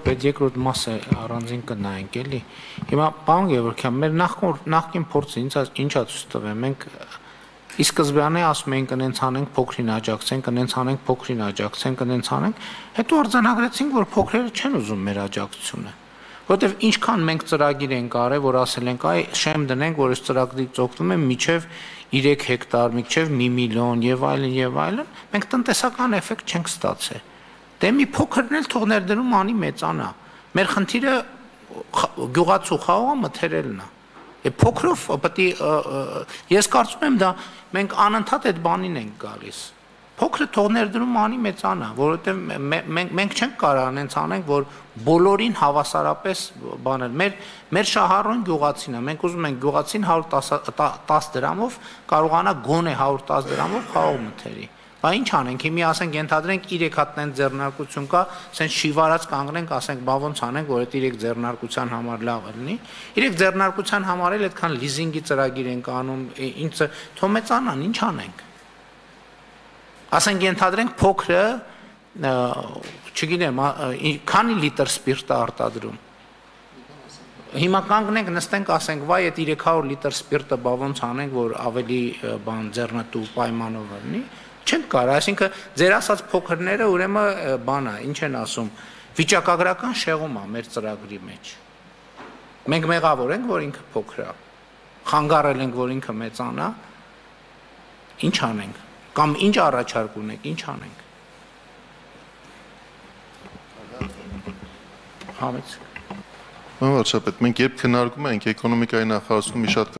Բայց երկրորդ մասը առանձին կնայենք էլի։ Հիմա պարոն Գևորգյան, մեր նախկին փորձը ինչա ցույց տվել, մենք ի սկզբանե ասում ենք կնենց անենք փոքրին աջակցենք, կնենց անենք փոքրին աջակցենք, կնենց անենք, հետո արձանագրեցինք, որ փոքրերը չեն ուզում մեր աջակցությունը։ Որտեվ ինչքան մենք ծրագիր ենք արել, որ ասել ենք, այ շեմ դնենք, որ այս ծրագրից օգտվում են միջև 3 հեկտար, միջև 1 միլիոն եւ այլն, մենք տնտեսական էֆեկտ չենք ստացել։ Դե մի փոքրն էլ թող ներդրում անի մեծանա։ Մեր խնդիրը գյուղացու խաղողը մթերելն է։ Փոքրով պետք է ես կարծում եմ դա մենք անընդհատ այդ բանին ենք գալիս։ Փոքրը թող ներդրում անի մեծանա, որովհետև մենք չենք կարող անենց անենք, որ բոլորին հավասարապես բանել։ Մեր շահառուն գյուղացին է, մենք ուզում ենք գյուղացին 110 դրամով կարողանա գոնե 110 դրամով խաղող մթերի։ Բա ինչ անենք, հիմի ասենք ենթադրենք 3 հատ նենց ձեռնարկություն կա, ասենք շիվարած կանգնենք, ասենք բա ոնց անենք, որ այդ 3 ձեռնարկության համար լավ լինի։ 3 ձեռնարկության համար էլ այդքան լիզինգի ծրագիր ենք անում, ինչը թող մեծանան, ինչ անենք։ Ասենք ենթադրենք փոքրը, չգիտեմ, քանի լիտր սպիրտ է արտադրում։ Հիմա կանգնենք, նստենք, ասենք, վայ, այդ 300 լիտր սպիրտը բա ոնց անենք, որ ավելի բան ձեռնտու պայմանով լինի։ Չենք կարող, այսինքն ձեր ասած փոքրները ուրեմն բան է, ինչ են ասում, վիճակագրական շեղում է մեր ծրագրի մեջ։ Մենք մեղավոր ենք, որ ինքը փոքր է, խանգարել ենք, որ ինքը մեծանա, ինչ անենք, կամ ինչ առաջարկ ունենք, ինչ անենք։ Պարոն վարչապետ, մենք երբ քննարկում ենք էկոնոմիկայի նախարարությունում մի շատ